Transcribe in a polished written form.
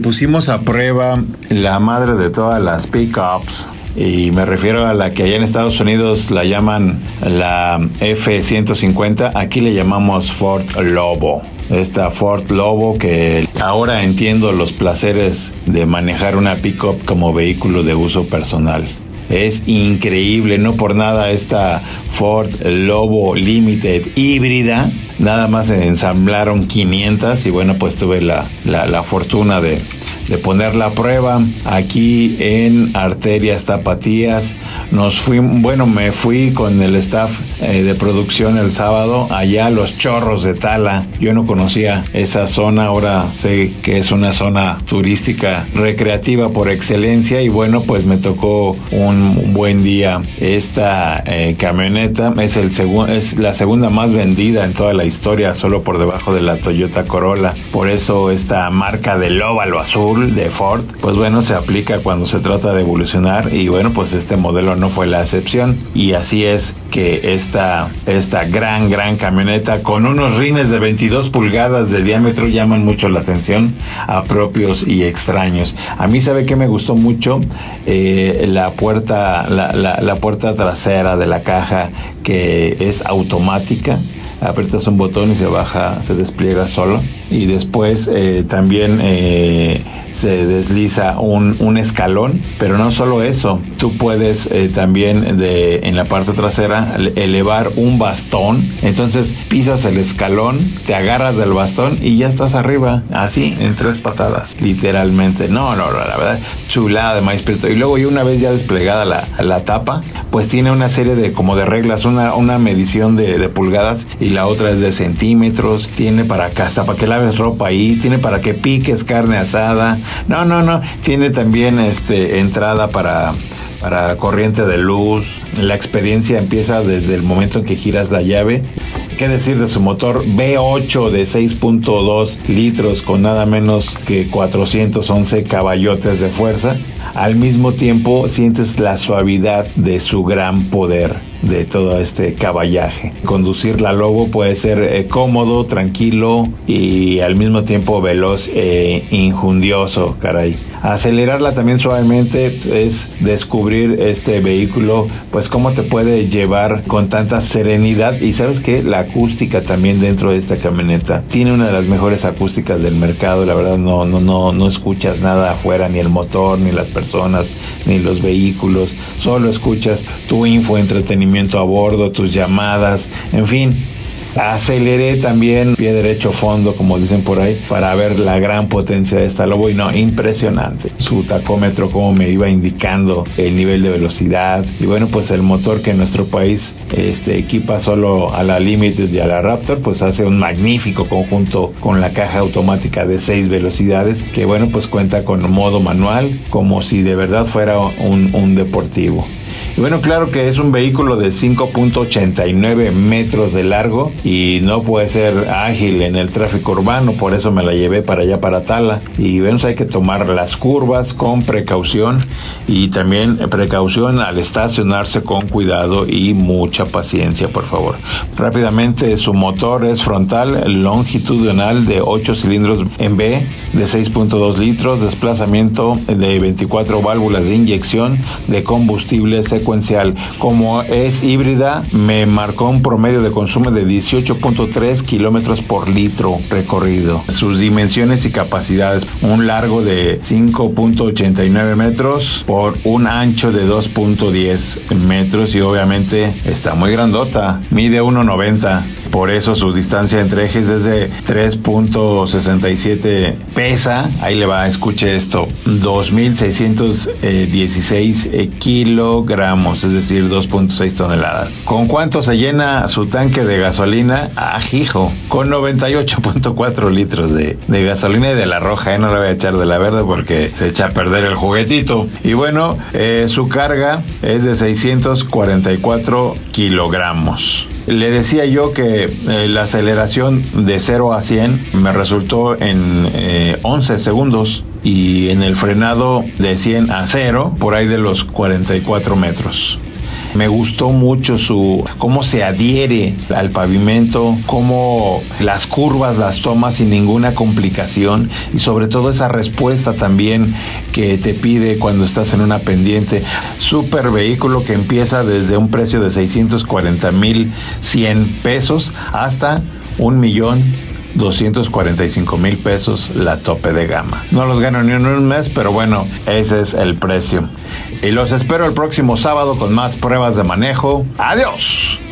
pusimos a prueba la madre de todas las pickups. Y me refiero a la que allá en Estados Unidos la llaman la F-150, aquí le llamamos Ford Lobo. Esta Ford Lobo, que ahora entiendo los placeres de manejar una pickup como vehículo de uso personal. Es increíble, no por nada esta Ford Lobo Limited híbrida, nada más ensamblaron 500 y bueno, pues tuve la fortuna de ponerla a prueba aquí en Arterias Tapatías. Me fui con el staff de producción el sábado allá a Los Chorros de Tala. Yo no conocía esa zona, ahora sé que es una zona turística recreativa por excelencia y bueno, pues me tocó un buen día. Esta camioneta es la segunda más vendida en toda la historia, solo por debajo de la Toyota Corolla. Por eso esta marca del óvalo azul de Ford, pues bueno, se aplica cuando se trata de evolucionar y bueno, pues este modelo no fue la excepción y así es que esta gran camioneta con unos rines de 22 pulgadas de diámetro llaman mucho la atención a propios y extraños. A mí, ¿sabe qué me gustó mucho? La puerta trasera de la caja, que es automática. Aprietas un botón y se baja, se despliega solo. Y después también se desliza un escalón, pero no solo eso, tú puedes también en la parte trasera elevar un bastón, entonces pisas el escalón, te agarras del bastón y ya estás arriba, así, en 3 patadas, literalmente. No, la verdad, chulada de maíz prieto. Y luego una vez ya desplegada la tapa, pues tiene una serie de reglas, una medición de pulgadas y la otra es de centímetros, tiene para acá, hasta para que laves ropa ahí, tiene para que piques carne asada, no, tiene también entrada para corriente de luz. La experiencia empieza desde el momento en que giras la llave. ¿Qué decir de su motor V8 de 6.2 litros con nada menos que 411 caballotes de fuerza? Al mismo tiempo sientes la suavidad de su gran poder, de todo este caballaje. Conducir la Lobo puede ser cómodo, tranquilo y al mismo tiempo veloz e injundioso, caray. Acelerarla también suavemente es descubrir este vehículo, pues cómo te puede llevar con tanta serenidad. Y sabes que la acústica también dentro de esta camioneta tiene una de las mejores acústicas del mercado. La verdad no escuchas nada afuera, ni el motor, ni las personas, ni los vehículos. Solo escuchas tu infoentretenimiento a bordo, tus llamadas, en fin. Aceleré también pie derecho fondo, como dicen por ahí, para ver la gran potencia de esta Lobo y no, impresionante. Su tacómetro como me iba indicando el nivel de velocidad y bueno, pues el motor que en nuestro país equipa solo a la Limited y a la Raptor, pues hace un magnífico conjunto con la caja automática de 6 velocidades que bueno, pues cuenta con modo manual como si de verdad fuera un deportivo. Y bueno, claro que es un vehículo de 5.89 metros de largo y no puede ser ágil en el tráfico urbano, por eso me la llevé para allá, para Tala. Y bueno, hay que tomar las curvas con precaución y también precaución al estacionarse con cuidado y mucha paciencia, por favor. Rápidamente, su motor es frontal longitudinal de 8 cilindros en B de 6.2 litros, desplazamiento de 24 válvulas de inyección de combustible secuencial. Como es híbrida, me marcó un promedio de consumo de 18.3 kilómetros por litro recorrido. Sus dimensiones y capacidades: un largo de 5.89 metros por un ancho de 2.10 metros y obviamente está muy grandota, mide 1.90. Por eso su distancia entre ejes es de 3.67, pesa, ahí le va, escuche esto, 2.616 kilogramos, es decir, 2.6 toneladas. ¿Con cuánto se llena su tanque de gasolina? Hijo, con 98.4 litros de gasolina y de la roja, no le voy a echar de la verde porque se echa a perder el juguetito. Y bueno, su carga es de 644 kilogramos. Le decía yo que la aceleración de 0 a 100 me resultó en 11 segundos y en el frenado de 100 a 0 por ahí de los 44 metros. Me gustó mucho cómo se adhiere al pavimento, cómo las curvas las toma sin ninguna complicación y sobre todo esa respuesta también que te pide cuando estás en una pendiente. Súper vehículo que empieza desde un precio de 640,100 pesos hasta 1,245,000 pesos la tope de gama. No los gano ni en un mes, pero bueno, ese es el precio. Y los espero el próximo sábado con más pruebas de manejo. ¡Adiós!